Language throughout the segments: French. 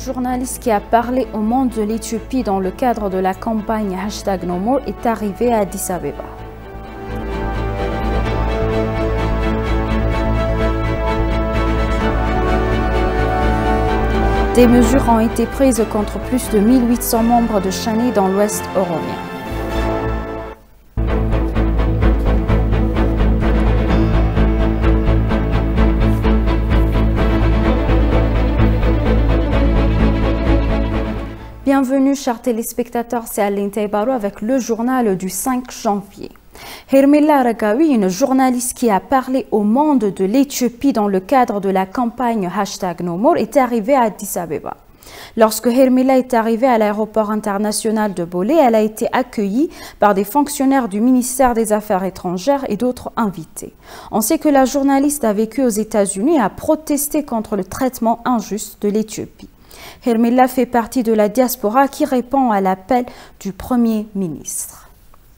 journaliste qui a parlé au monde de l'Éthiopie dans le cadre de la campagne #NoMore est arrivé à Addis Abeba. Des mesures ont été prises contre plus de 1800 membres de Shani dans l'ouest oromien. Bienvenue chers téléspectateurs, c'est Aline Taïbaro avec le journal du 5 janvier. Hermela Ragawi, une journaliste qui a parlé au monde de l'Éthiopie dans le cadre de la campagne #NoMore, est arrivée à Addis Abeba. Lorsque Hermela est arrivée à l'aéroport international de Bolé, elle a été accueillie par des fonctionnaires du ministère des Affaires étrangères et d'autres invités. On sait que la journaliste a vécu aux États-Unis et a protesté contre le traitement injuste de l'Éthiopie. Hermela fait partie de la diaspora qui répond à l'appel du Premier ministre.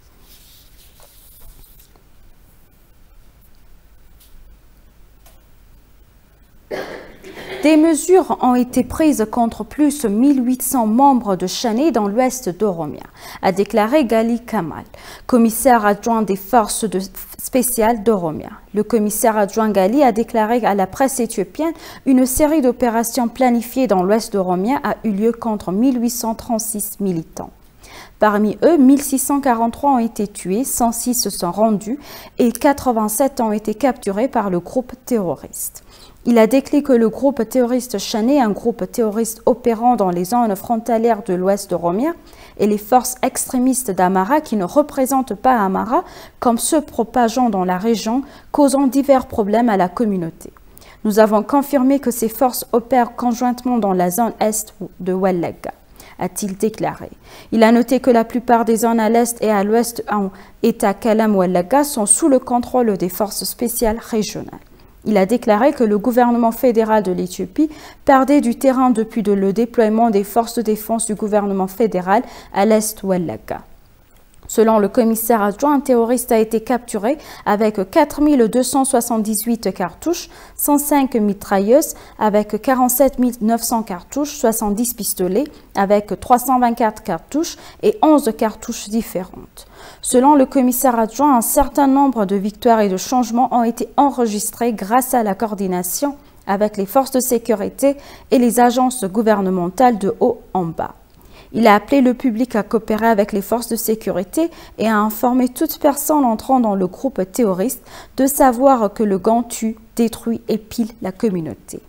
Des mesures ont été prises contre plus de 1800 membres de Shani dans l'ouest d'Oromia, a déclaré Gali Kamal, commissaire adjoint des forces spéciales d'Oromia. Le commissaire adjoint Gali a déclaré à la presse éthiopienne une série d'opérations planifiées dans l'ouest d'Oromia a eu lieu contre 1836 militants. Parmi eux, 1643 ont été tués, 106 se sont rendus et 87 ont été capturés par le groupe terroriste. Il a déclaré que le groupe terroriste Shani, un groupe terroriste opérant dans les zones frontalières de l'ouest d'Oromia, et les forces extrémistes d'Amara qui ne représentent pas Amara, comme ceux propageant dans la région, causant divers problèmes à la communauté. Nous avons confirmé que ces forces opèrent conjointement dans la zone est de Wallaga, a-t-il déclaré. Il a noté que la plupart des zones à l'est et à l'ouest en État Kalam-Wallaga sont sous le contrôle des forces spéciales régionales. Il a déclaré que le gouvernement fédéral de l'Éthiopie perdait du terrain depuis le déploiement des forces de défense du gouvernement fédéral à l'est Wallaga. Selon le commissaire adjoint, un terroriste a été capturé avec 4278 cartouches, 105 mitrailleuses avec 47 900 cartouches, 70 pistolets avec 324 cartouches et 11 cartouches différentes. Selon le commissaire adjoint, un certain nombre de victoires et de changements ont été enregistrés grâce à la coordination avec les forces de sécurité et les agences gouvernementales de haut en bas. Il a appelé le public à coopérer avec les forces de sécurité et à informer toute personne entrant dans le groupe terroriste de savoir que le gang tue, détruit et pille la communauté.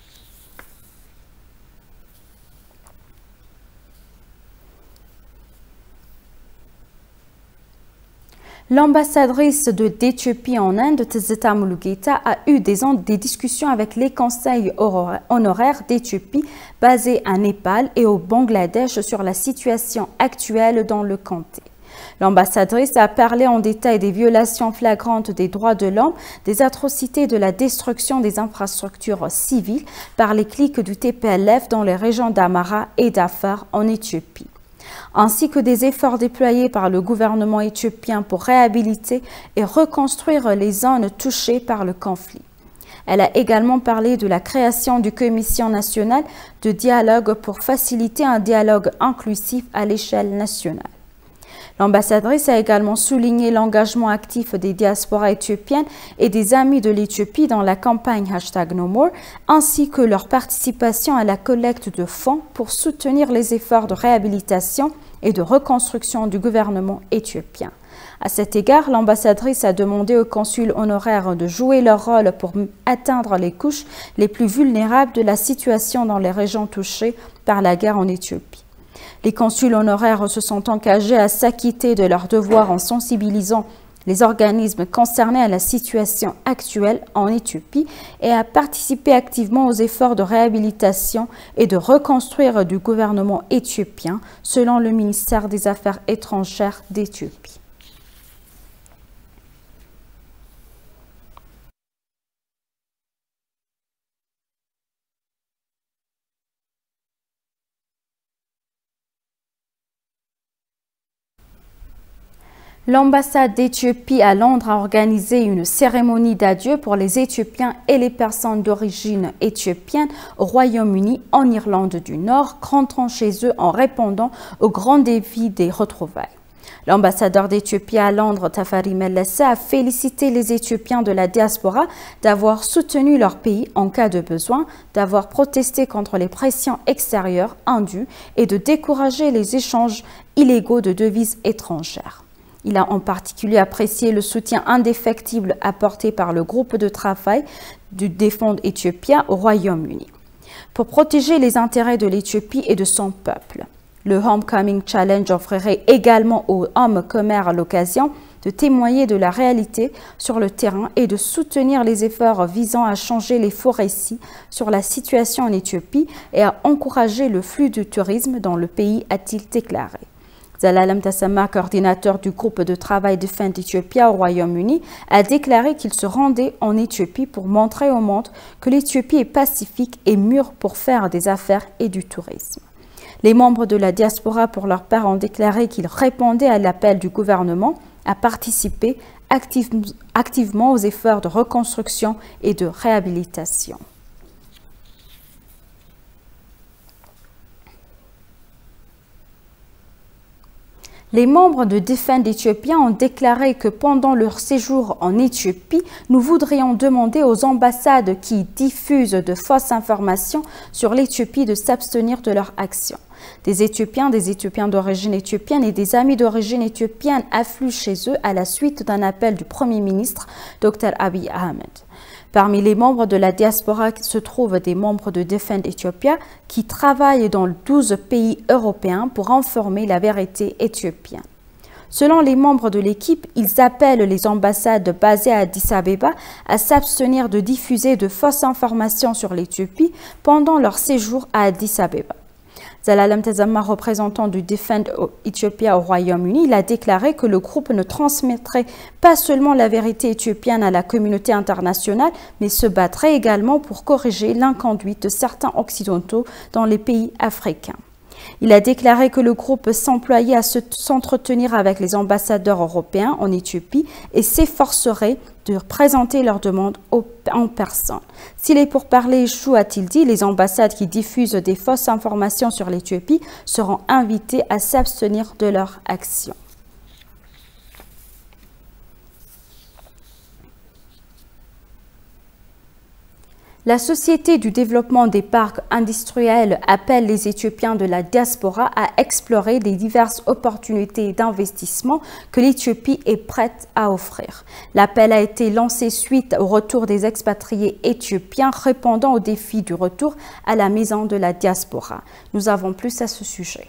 L'ambassadrice d'Éthiopie en Inde, Tzeta Mulugeta, a eu des discussions avec les conseils honoraires d'Éthiopie basés à Népal et au Bangladesh sur la situation actuelle dans le comté. L'ambassadrice a parlé en détail des violations flagrantes des droits de l'homme, des atrocités de la destruction des infrastructures civiles par les cliques du TPLF dans les régions d'Amara et d'Afar en Éthiopie, ainsi que des efforts déployés par le gouvernement éthiopien pour réhabiliter et reconstruire les zones touchées par le conflit. Elle a également parlé de la création d'une commission nationale de dialogue pour faciliter un dialogue inclusif à l'échelle nationale. L'ambassadrice a également souligné l'engagement actif des diasporas éthiopiennes et des amis de l'Éthiopie dans la campagne #NoMore, ainsi que leur participation à la collecte de fonds pour soutenir les efforts de réhabilitation et de reconstruction du gouvernement éthiopien. À cet égard, l'ambassadrice a demandé aux consuls honoraires de jouer leur rôle pour atteindre les couches les plus vulnérables de la situation dans les régions touchées par la guerre en Éthiopie. Les consuls honoraires se sont engagés à s'acquitter de leurs devoirs en sensibilisant les organismes concernés à la situation actuelle en Éthiopie et à participer activement aux efforts de réhabilitation et de reconstruire du gouvernement éthiopien, selon le ministère des Affaires étrangères d'Éthiopie. L'ambassade d'Éthiopie à Londres a organisé une cérémonie d'adieu pour les Éthiopiens et les personnes d'origine éthiopienne au Royaume-Uni en Irlande du Nord, rentrant chez eux en répondant aux grands défis des retrouvailles. L'ambassadeur d'Éthiopie à Londres, Tafari Mellesse, a félicité les Éthiopiens de la diaspora d'avoir soutenu leur pays en cas de besoin, d'avoir protesté contre les pressions extérieures indues et de décourager les échanges illégaux de devises étrangères. Il a en particulier apprécié le soutien indéfectible apporté par le groupe de travail du Défend Ethiopia au Royaume-Uni pour protéger les intérêts de l'Éthiopie et de son peuple. Le Homecoming Challenge offrirait également aux hommes commères l'occasion de témoigner de la réalité sur le terrain et de soutenir les efforts visant à changer les faux récits sur la situation en Éthiopie et à encourager le flux du tourisme dans le pays, a-t-il déclaré. Zelalem Tassama, coordinateur du groupe de travail Defend Ethiopia au Royaume-Uni, a déclaré qu'il se rendait en Éthiopie pour montrer au monde que l'Éthiopie est pacifique et mûre pour faire des affaires et du tourisme. Les membres de la diaspora, pour leur part, ont déclaré qu'ils répondaient à l'appel du gouvernement à participer activement aux efforts de reconstruction et de réhabilitation. Les membres de Defend Ethiopia ont déclaré que pendant leur séjour en Éthiopie, nous voudrions demander aux ambassades qui diffusent de fausses informations sur l'Éthiopie de s'abstenir de leurs actions. Des Éthiopiens d'origine éthiopienne et des amis d'origine éthiopienne affluent chez eux à la suite d'un appel du Premier ministre, Dr Abiy Ahmed. Parmi les membres de la diaspora se trouvent des membres de Defend Ethiopia qui travaillent dans 12 pays européens pour informer la vérité éthiopienne. Selon les membres de l'équipe, ils appellent les ambassades basées à Addis Abeba à s'abstenir de diffuser de fausses informations sur l'Éthiopie pendant leur séjour à Addis Abeba. Zelalem Tassama, représentant du Defend Ethiopia au Royaume-Uni, il a déclaré que le groupe ne transmettrait pas seulement la vérité éthiopienne à la communauté internationale, mais se battrait également pour corriger l'inconduite de certains occidentaux dans les pays africains. Il a déclaré que le groupe s'employait à s'entretenir avec les ambassadeurs européens en Éthiopie et s'efforcerait de présenter leurs demandes en personne. Si les pourparlers échouent, a-t-il dit, les ambassades qui diffusent des fausses informations sur l'Éthiopie seront invitées à s'abstenir de leur action. La Société du développement des parcs industriels appelle les Éthiopiens de la diaspora à explorer les diverses opportunités d'investissement que l'Éthiopie est prête à offrir. L'appel a été lancé suite au retour des expatriés éthiopiens répondant au défi du retour à la maison de la diaspora. Nous avons plus à ce sujet.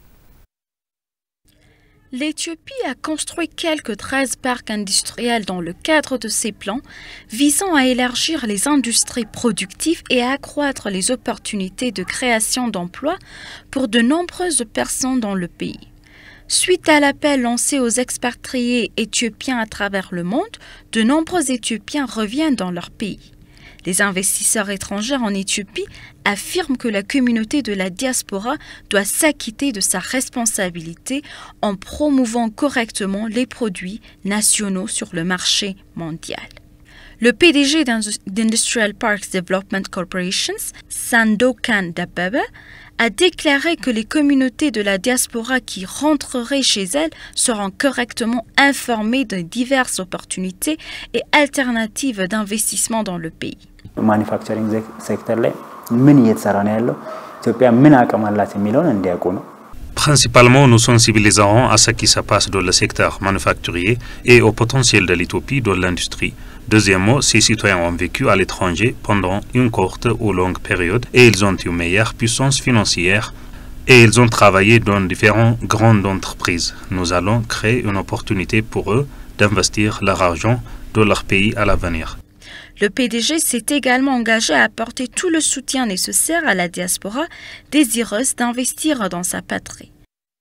L'Éthiopie a construit quelques 13 parcs industriels dans le cadre de ses plans visant à élargir les industries productives et à accroître les opportunités de création d'emplois pour de nombreuses personnes dans le pays. Suite à l'appel lancé aux expatriés éthiopiens à travers le monde, de nombreux Éthiopiens reviennent dans leur pays. Les investisseurs étrangers en Éthiopie affirment que la communauté de la diaspora doit s'acquitter de sa responsabilité en promouvant correctement les produits nationaux sur le marché mondial. Le PDG d'Industrial Parks Development Corporation, Sandokan Dababa, a déclaré que les communautés de la diaspora qui rentreraient chez elles seront correctement informées de diverses opportunités et alternatives d'investissement dans le pays. Manufacturing sector ላይ ምን እየተሰራ ነው ያለው ኢትዮጵያ ምን አቅም አላት የሚለውን እንዲያውቁ ነው። Principalement, nous sensibiliserons à ce qui se passe dans le secteur manufacturier et au potentiel de l'Éthiopie dans l'industrie. Deuxièmement, ces citoyens ont vécu à l'étranger pendant une courte ou longue période et ils ont une meilleure puissance financière et ils ont travaillé dans différentes grandes entreprises. Nous allons créer une opportunité pour eux d'investir leur argent dans leur pays à l'avenir. Le PDG s'est également engagé à apporter tout le soutien nécessaire à la diaspora désireuse d'investir dans sa patrie.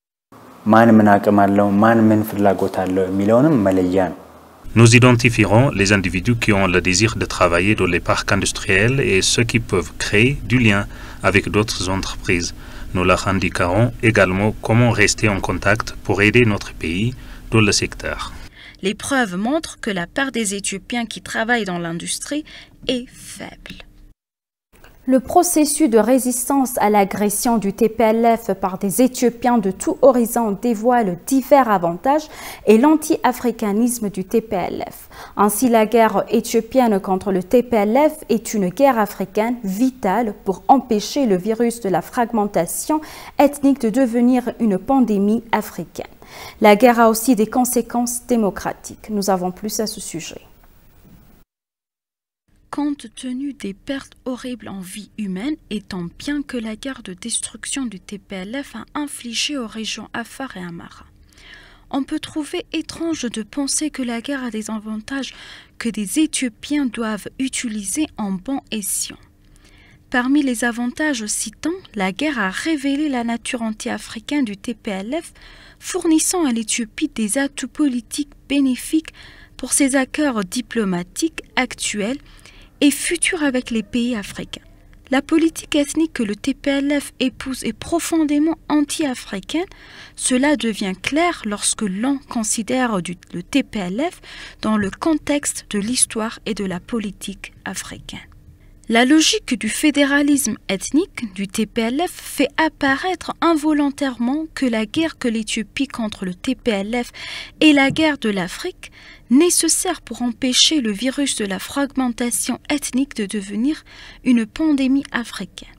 Nous identifierons les individus qui ont le désir de travailler dans les parcs industriels et ceux qui peuvent créer du lien avec d'autres entreprises. Nous leur indiquerons également comment rester en contact pour aider notre pays dans le secteur. Les preuves montrent que la part des Éthiopiens qui travaillent dans l'industrie est faible. Le processus de résistance à l'agression du TPLF par des Éthiopiens de tout horizon dévoile divers avantages et l'anti-africanisme du TPLF. Ainsi, la guerre éthiopienne contre le TPLF est une guerre africaine vitale pour empêcher le virus de la fragmentation ethnique de devenir une pandémie africaine. La guerre a aussi des conséquences démocratiques. Nous avons plus à ce sujet. Compte tenu des pertes horribles en vie humaine et tant bien que la guerre de destruction du TPLF a infligé aux régions Afar et Amara, on peut trouver étrange de penser que la guerre a des avantages que des Éthiopiens doivent utiliser en bon escient. Parmi les avantages citants, la guerre a révélé la nature anti-africaine du TPLF, fournissant à l'Éthiopie des atouts politiques bénéfiques pour ses accords diplomatiques actuels et futurs avec les pays africains. La politique ethnique que le TPLF épouse est profondément anti-africaine. Cela devient clair lorsque l'on considère le TPLF dans le contexte de l'histoire et de la politique africaine. La logique du fédéralisme ethnique du TPLF fait apparaître involontairement que la guerre que l'Éthiopie contre le TPLF est la guerre de l'Afrique, nécessaire pour empêcher le virus de la fragmentation ethnique de devenir une pandémie africaine.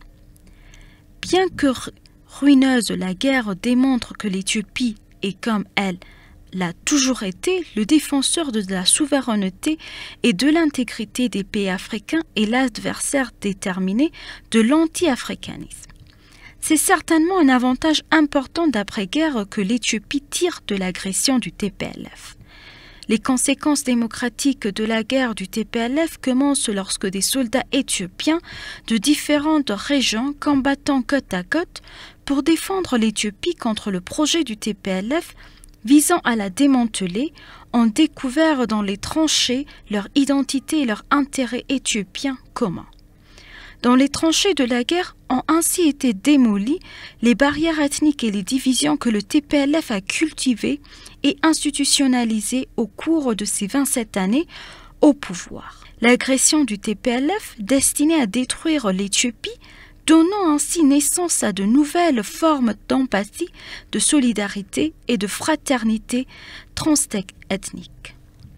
Bien que ruineuse, la guerre démontre que l'Éthiopie est, comme elle l'a toujours été, le défenseur de la souveraineté et de l'intégrité des pays africains et l'adversaire déterminé de l'anti-africanisme. C'est certainement un avantage important d'après-guerre que l'Éthiopie tire de l'agression du TPLF. Les conséquences démocratiques de la guerre du TPLF commencent lorsque des soldats éthiopiens de différentes régions combattant côte à côte pour défendre l'Éthiopie contre le projet du TPLF visant à la démanteler, ont découvert dans les tranchées leur identité et leur intérêt éthiopien commun. Dans les tranchées de la guerre ont ainsi été démolies les barrières ethniques et les divisions que le TPLF a cultivées et institutionnalisées au cours de ces 27 années au pouvoir. L'agression du TPLF, destinée à détruire l'Éthiopie, donnant ainsi naissance à de nouvelles formes d'empathie, de solidarité et de fraternité transethnique.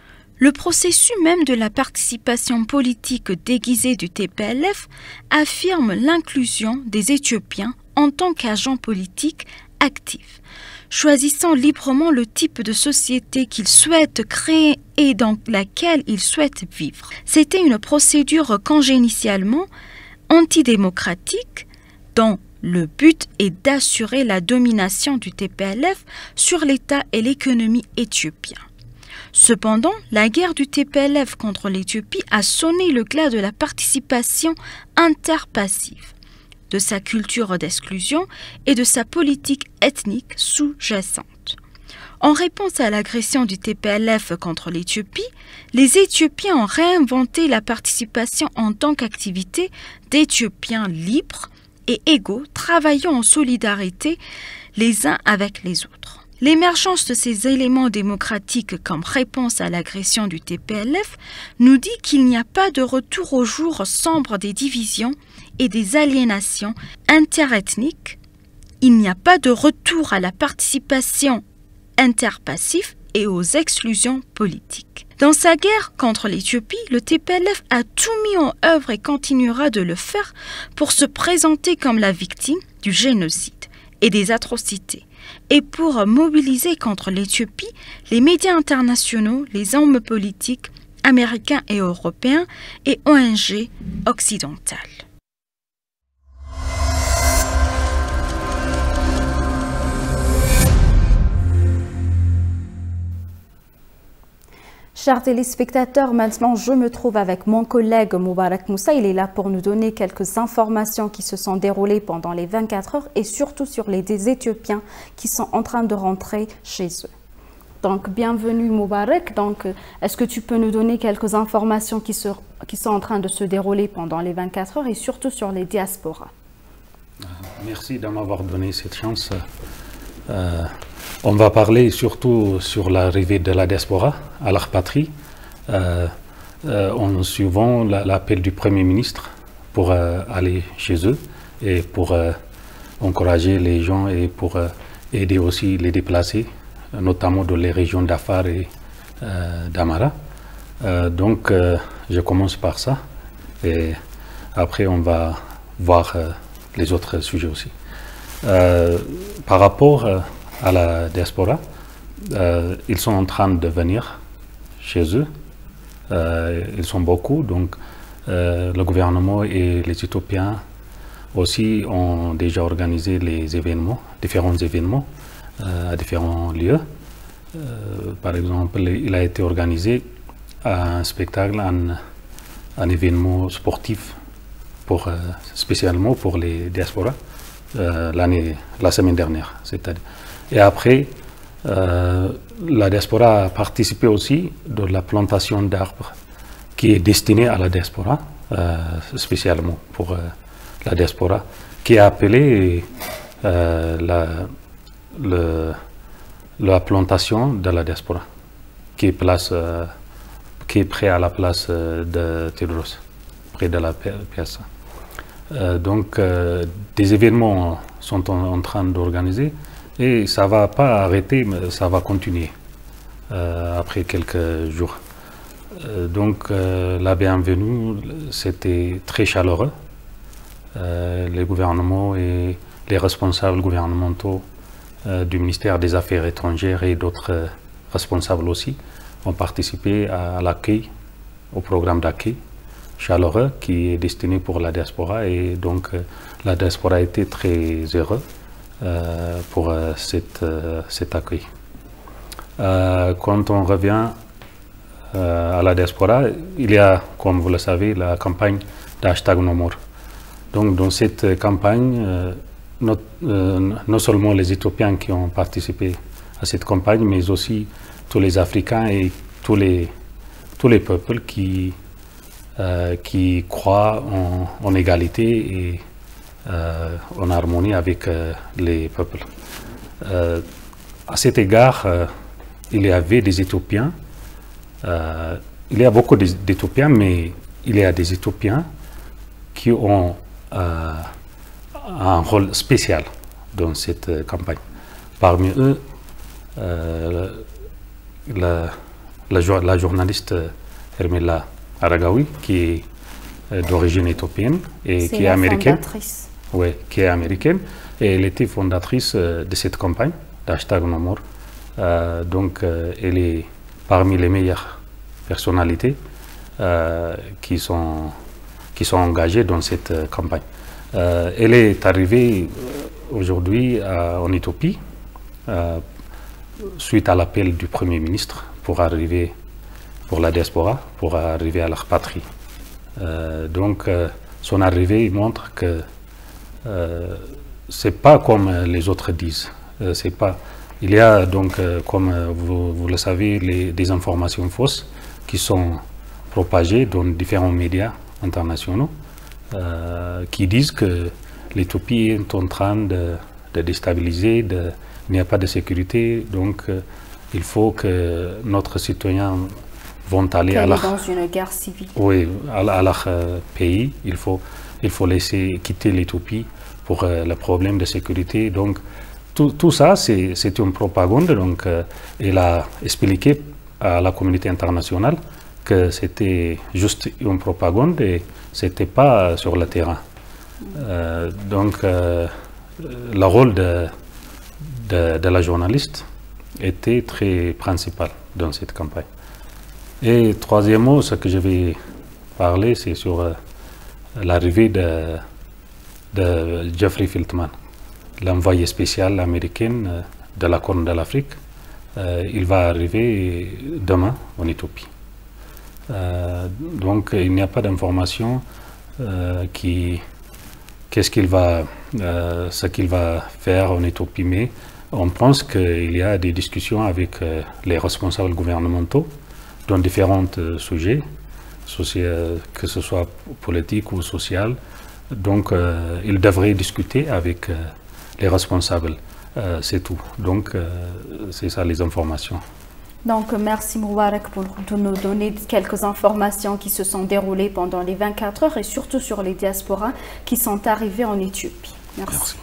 Le processus même de la participation politique déguisée du TPLF affirme l'inclusion des Éthiopiens en tant qu'agents politiques actifs, choisissant librement le type de société qu'ils souhaitent créer et dans laquelle ils souhaitent vivre. C'était une procédure congénitialement antidémocratique dont le but est d'assurer la domination du TPLF sur l'État et l'économie éthiopien. Cependant, la guerre du TPLF contre l'Éthiopie a sonné le glas de la participation interpassive, de sa culture d'exclusion et de sa politique ethnique sous-jacente. En réponse à l'agression du TPLF contre l'Éthiopie, les Éthiopiens ont réinventé la participation en tant qu'activité d'Éthiopiens libres et égaux, travaillant en solidarité les uns avec les autres. L'émergence de ces éléments démocratiques comme réponse à l'agression du TPLF nous dit qu'il n'y a pas de retour au jour sombre des divisions et des aliénations interethniques. Il n'y a pas de retour à la participation interpassif et aux exclusions politiques. Dans sa guerre contre l'Éthiopie, le TPLF a tout mis en œuvre et continuera de le faire pour se présenter comme la victime du génocide et des atrocités, et pour mobiliser contre l'Éthiopie les médias internationaux, les hommes politiques américains et européens et ONG occidentales. Chers téléspectateurs, maintenant je me trouve avec mon collègue Moubarak Moussa. Il est là pour nous donner quelques informations qui se sont déroulées pendant les 24 heures et surtout sur les Éthiopiens qui sont en train de rentrer chez eux. Donc bienvenue Moubarak. Donc est-ce que tu peux nous donner quelques informations qui sont en train de se dérouler pendant les 24 heures et surtout sur les diasporas? Merci de m'avoir donné cette chance. On va parler surtout sur l'arrivée de la diaspora à leur patrie, en suivant l'appel du Premier ministre pour aller chez eux et pour encourager les gens et pour aider aussi les déplacés, notamment dans les régions d'Afar et d'Amara. Donc je commence par ça et après on va voir les autres sujets aussi. Par rapport à la diaspora, ils sont en train de venir chez eux. Ils sont beaucoup, donc le gouvernement et les Éthiopiens aussi ont déjà organisé les événements, différents événements à différents lieux. Par exemple, il a été organisé un spectacle, un événement sportif spécialement pour les diasporas la semaine dernière. Et après, la diaspora a participé aussi dans la plantation d'arbres qui est destinée à la diaspora, spécialement pour la diaspora, qui est appelée la plantation de la diaspora, qui est près à la place de Tedros, près de la piazza. Donc, des événements sont en train d'organiser et ça ne va pas arrêter, mais ça va continuer après quelques jours. Donc, la bienvenue, c'était très chaleureux. Les gouvernements et les responsables gouvernementaux du ministère des Affaires étrangères et d'autres responsables aussi ont participé à l'accueil, au programme d'accueil chaleureux qui est destiné pour la diaspora et donc la diaspora a été très heureuse pour cet accueil. Quand on revient à la diaspora, il y a, comme vous le savez, la campagne #NoMore. Donc dans cette campagne, non seulement les Éthiopiens qui ont participé à cette campagne, mais aussi tous les Africains et tous les peuples qui croient en égalité et en harmonie avec les peuples. À cet égard, il y avait des Éthiopiens, il y a beaucoup d'Éthiopiens, mais il y a des Éthiopiens qui ont un rôle spécial dans cette campagne. Parmi eux, la journaliste Hermela Aragawi, qui est d'origine éthophienne et qui est américaine. Oui, qui est américaine. Et elle était fondatrice de cette campagne, #NoMore. Donc, elle est parmi les meilleures personnalités qui sont engagées dans cette campagne. Elle est arrivée aujourd'hui en Éthiopie suite à l'appel du Premier ministre pour la diaspora, pour arriver à leur patrie. Donc, son arrivée montre que c'est pas comme les autres disent. Il y a donc, comme vous le savez, des informations fausses qui sont propagées dans différents médias internationaux qui disent que l'Éthiopie est en train de déstabiliser, il n'y a pas de sécurité, donc il faut que notre citoyen vont aller dans une guerre civile. Oui, à leur pays. Il faut laisser quitter l'Éthiopie pour le problème de sécurité. Donc, tout ça, c'est une propagande. Donc, il a expliqué à la communauté internationale que c'était juste une propagande et c'était pas sur le terrain. Donc, le rôle de la journaliste était très principal dans cette campagne. Et troisièmement, ce que je vais parler, c'est sur l'arrivée de Jeffrey Feltman, l'envoyé spécial américain de la Corne de l'Afrique. Il va arriver demain en Éthiopie. Donc il n'y a pas d'information ce qu'il va faire en Éthiopie, mais on pense qu'il y a des discussions avec les responsables gouvernementaux dans différents sujets, que ce soit politique ou social. Donc, il devrait discuter avec les responsables c'est tout. Donc, c'est ça les informations. Donc, merci Moubarak pour nous donner quelques informations qui se sont déroulées pendant les 24 heures et surtout sur les diasporas qui sont arrivés en Éthiopie. Merci. Merci.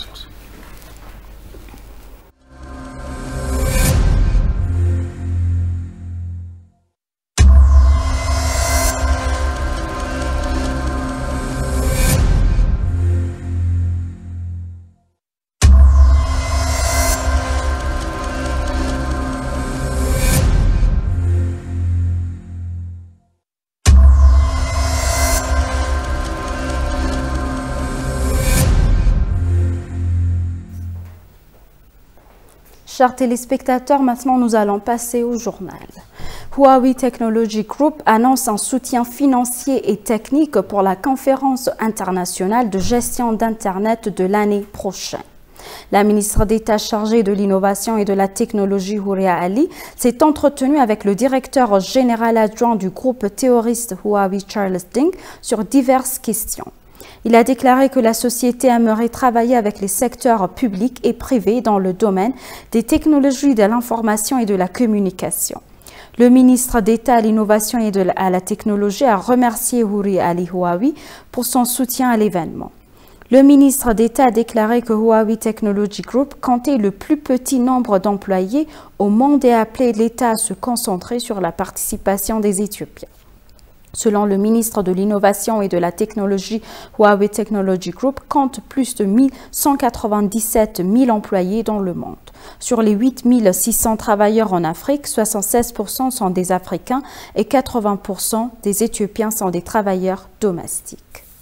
Chers téléspectateurs, maintenant nous allons passer au journal. Huawei Technology Group annonce un soutien financier et technique pour la conférence internationale de gestion d'Internet de l'année prochaine. La ministre d'État chargée de l'innovation et de la technologie, Houria Ali, s'est entretenue avec le directeur général adjoint du groupe terroriste Huawei, Charles Ding, sur diverses questions. Il a déclaré que la société aimerait travailler avec les secteurs publics et privés dans le domaine des technologies de l'information et de la communication. Le ministre d'État à l'innovation et à la technologie a remercié Houria Ali Huawei pour son soutien à l'événement. Le ministre d'État a déclaré que Huawei Technology Group comptait le plus petit nombre d'employés au monde et a appelé l'État à se concentrer sur la participation des Éthiopiens. Selon le ministre de l'Innovation et de la Technologie, Huawei Technology Group compte plus de 197 000 employés dans le monde. Sur les 8 600 travailleurs en Afrique, 76% sont des Africains et 80% des Éthiopiens sont des travailleurs domestiques.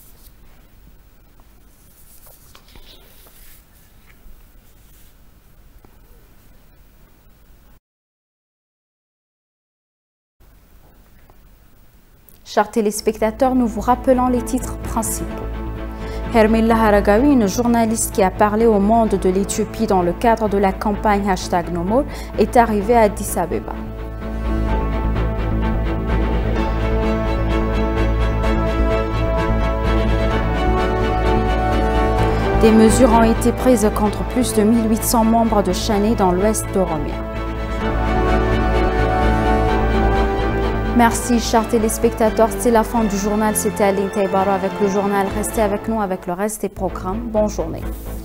Chers téléspectateurs, nous vous rappelons les titres principaux. Hermilla Haragawi, une journaliste qui a parlé au monde de l'Éthiopie dans le cadre de la campagne #NoMore, est arrivée à Addis Abeba. Des mesures ont été prises contre plus de 1800 membres de Chaney dans l'ouest d'Oromia. Merci, chers téléspectateurs. C'est la fin du journal. C'était Aline Taibaro avec le journal. Restez avec nous avec le reste des programmes. Bonne journée.